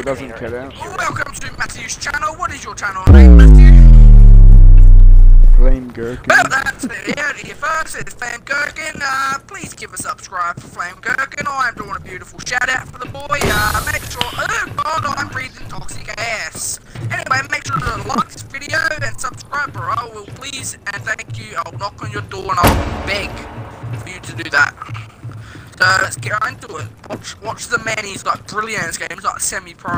doesn't cut out. Welcome to Matthew's channel. What is your channel name, Matthew? Flame Gherkin. Well, that's it. Here first, it's Flame Gherkin. Please give a subscribe for Flame Gherkin. I'm doing a beautiful shout out for the boy. Make sure. Oh God, I'm breathing toxic ass. Anyway, make sure to like this video and subscribe, bro. Will please and thank you. I'll knock on your door and I'll beg for you to do that. So let's get right into it. Watch the man. He's like brilliant in this game. He's like semi-pro.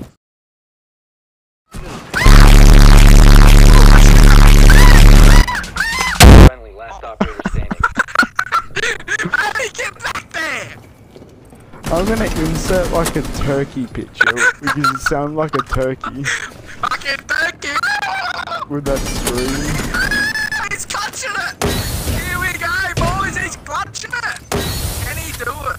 Last operator standing. Hey, get back there! I'm gonna insert like a turkey picture because it sounds like a turkey Fucking turkey! with that scream. He's clutching it! Here we go, boys! He's clutching it! Can he do it?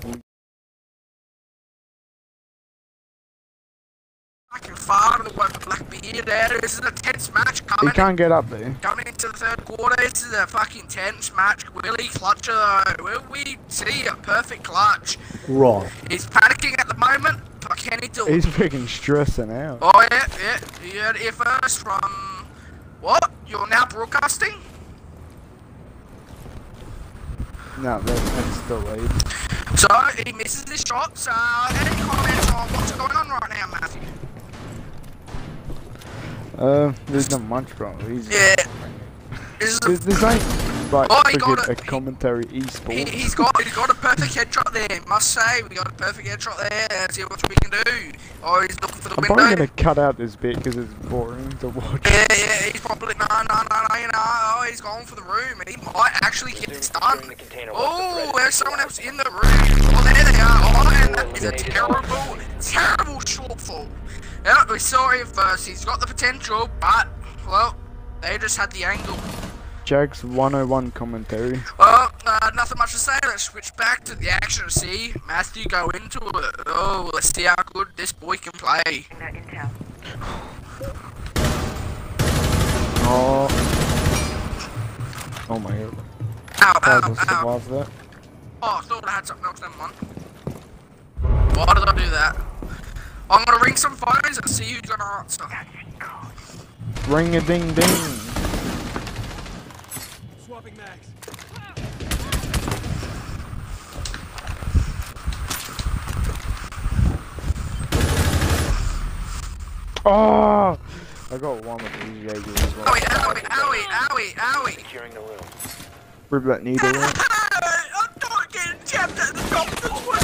Fucking far to the one Blackbeard there. This is a tense match He coming. can't get up there. Coming into the third quarter, this is a fucking tense match. Will he clutch it though? Will we see a perfect clutch? Right. He's panicking at the moment, but can he do it? He's freaking stressing out. Oh yeah, you heard it here first from... What? You're now broadcasting? No, that's delayed. So, he misses his shots. Any comments on what's going on right now, Matthew? There's not much, bro. Yeah. This is This ain't like Oh, he got freaking it. a commentary esport. he's got a perfect headshot there, must say. We got a perfect headshot there. Let's see what we can do. Oh, he's looking for the I'm window. probably gonna cut out this bit because it's boring to watch. Yeah, he's probably... No, oh, he's going for the room. He might actually get this done. Oh, there's someone else in the room. Oh, there they are. Oh, and that is a terrible shortfall. Yeah, we're sorry at first. He's got the potential, but, well, they just had the angle. Jags 101 commentary. Well, nothing much to say. Let's switch back to the action to see Matthew go into it. Oh, let's see how good this boy can play. Oh. Oh my god. Ow, How ow, to ow. survive that? Oh, I thought I had something else, never mind. Why did I do that? I'm gonna ring some phones and see who's gonna answer. Ring a ding ding. Swapping mags. Oh! I got one with these Jaegers as well. Owie. Securing the room. Rip that needle out. I'm not getting jabbed at the doctor's one.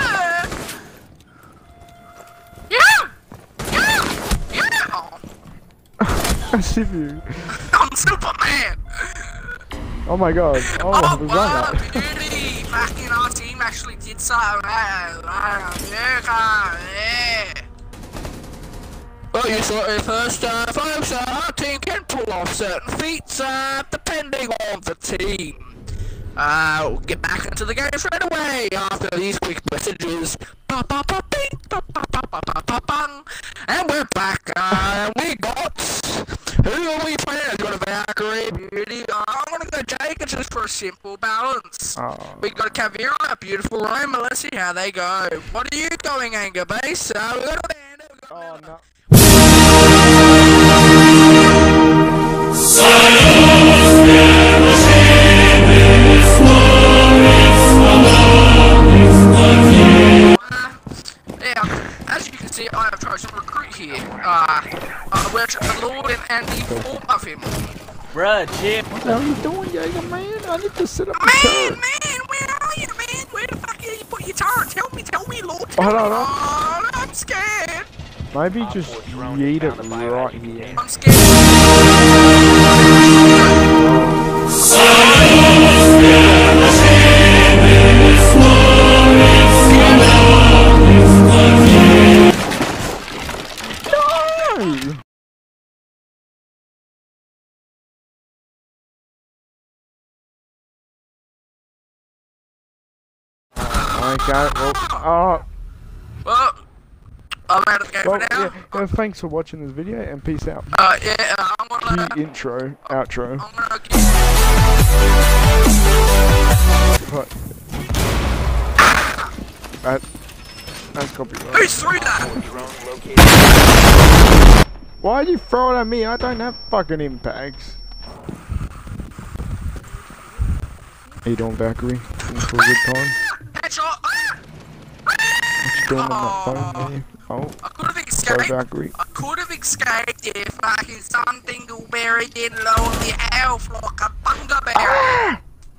Yeah! I see you. I'm Superman! Oh my god. Oh, we've done wow, that. beauty! Fucking our team actually did so well. Yeah. Well, you saw it first, folks. Our team can pull off certain feats, depending on the team. We'll get back into the game straight away after these quick messages. And we're back. We got... Who are we playing? We got a Valkyrie, beauty. I'm gonna go Jacob just for a simple balance. Oh. We got a Caveira, a beautiful Roma. Let's see how they go. What are you going, Anger Base? We got a band. Oh no. As you can see, I have chosen to recruit here. We're the Lord and the form of him. Bruh, Chip. What the hell are you doing, Jaeger, man? I need to set up the Man, turret. where are you, man? Where the fuck are you put your turret? Tell me, Lord. Hold on. Oh, I'm scared. Maybe just yeet it right here. I'm scared. No! Okay, well, Well, I'm out of the game well, for now. yeah, thanks for watching this video and peace out. I'm gonna... Cue intro, outro. I'm gonna... Right. That's copyright. Who's through that? Drone located. Why'd you throw it at me? I don't have fucking impacts. How you doing, Valkyrie? Looking for a good time? Headshot! What you doing on that phone there? Oh, I could have sorry, escaped. Valkyrie. I could have escaped if fucking some dingleberry didn't lower the elf like a bunga bear. Ah!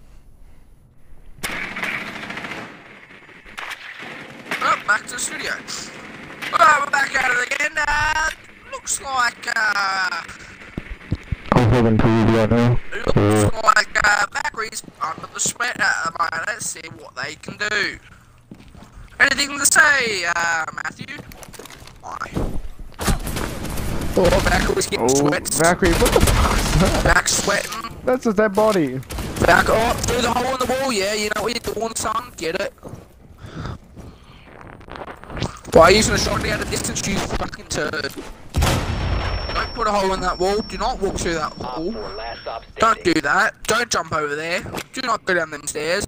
Oh, back to the studio. Oh, we're back at it again. Looks like, I'm having TV right now. looks like, Valkyrie's under the sweat at the moment. Let's see what they can do. Anything to say, Matthew? Why? Oh, Valkyrie's getting Oh, sweats. Valkyrie, what the fuck is that? Back sweating. That's a dead body. Back up through the hole in the wall, yeah, you know what you're doing, son. Get it? Why are you using a shotgun out of distance, you fucking turd? Don't put a hole in that wall. Do not walk through that Op wall. 4 last stop Don't standing. do that. Don't jump over there. Do not go down them stairs.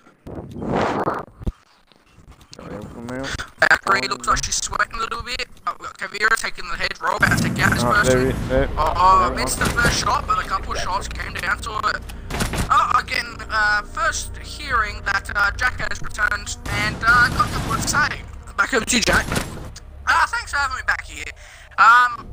Valkyrie looks like she's sweating a little bit. Oh, we've got Kavira taking the head roll, about to take out this Oh, person. there. Oh, I missed the first shot, but a couple of shots came down to it. Oh, again, first hearing that Jack has returned, and got a couple to say. Back over to you, Jack. Thanks for having me back here. I'm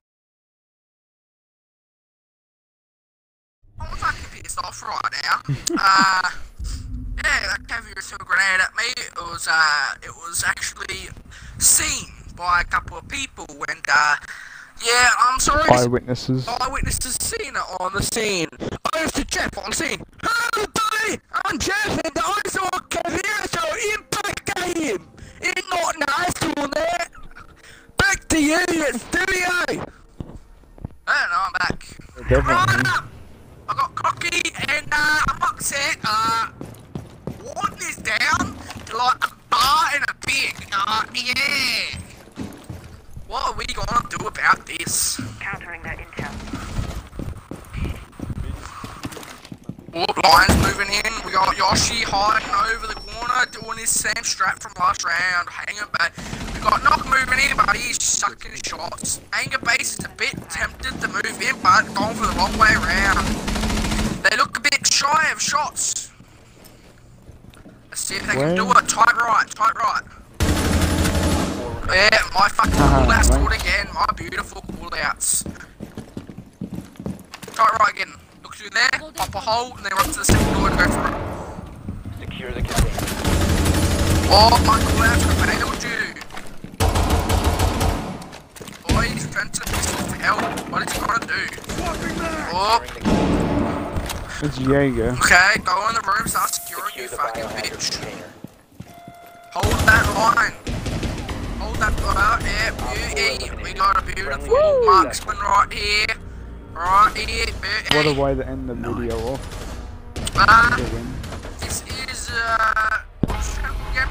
fucking pissed off right now. Yeah, that Caviar threw a grenade at me. It was actually seen by a couple of people, and yeah, I'm sorry. Eyewitnesses. Eyewitnesses seen it on the scene. I was to Jeff on scene. Hello, buddy! I'm Jeff, and I saw Caviar throw impact at him. It's not nice doing that. Back to you, at studio. I don't know, I'm back. Definitely. Right up. I got cocky, and I'm upset. One is down to like a bar and a pig. Yeah. What are we gonna do about this? Countering that intel. Oh, Lion's moving in. We got Yoshi hiding over the corner doing his same strat from last round, hanging back. We got Knock moving in, but he's sucking shots. Anger Base is a bit tempted to move in, but going for the wrong way around. They look a bit shy of shots. Let's see if they can do it. Tight right, tight right. Yeah, my fucking call-outs do it again. My beautiful call-outs. Tight right again. Look through there, pop a hole, and then run to the second door and go for it. Secure the container. Oh, my call-outs have failed you. Oh, he's turned to the pistol for help. What is he gonna do? Oh, It's Jaeger. okay, go in the room, start securing you Secure the fucking biohazard bitch. container. Hold that line. Hold that line. Yeah, we got a beautiful marksman right here. Right here, What a way to end the video off. The win. This is, what's the channel again?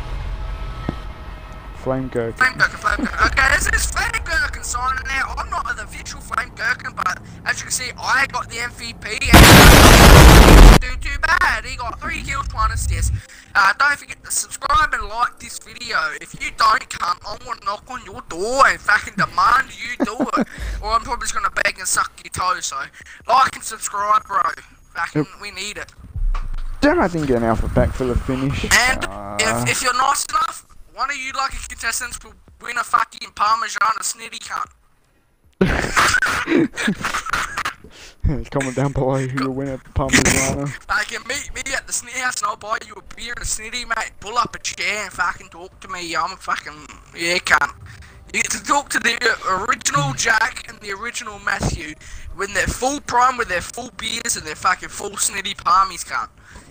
Flame Gurk. Flame Gherkin. Okay, this is Flame Gherkin signing now. I'm not the official Flame Gherkin, but as you can see, I got the MVP and he didn't do too bad. He got 3 kills, 1 assist. Don't forget to subscribe and like this video. If you don't, cunt, I'm gonna knock on your door and fucking demand you do it. Or I'm probably just gonna beg and suck your toes, so like and subscribe, bro. Fucking, we need it. Damn, I didn't get an alpha pack for the finish. And if you're nice enough, one of you lucky contestants will win a fucking Parmesan and snitty cunt. Comment down below who will win at Parmigiana. Fucking meet me at the snitty house and I'll buy you a beer and a snitty, mate. Pull up a chair and fucking talk to me. I'm a fucking, yeah, cunt. You get to talk to the original Jack and the original Matthew when they're full prime with their full beers and their fucking full snitty palmies, cunt.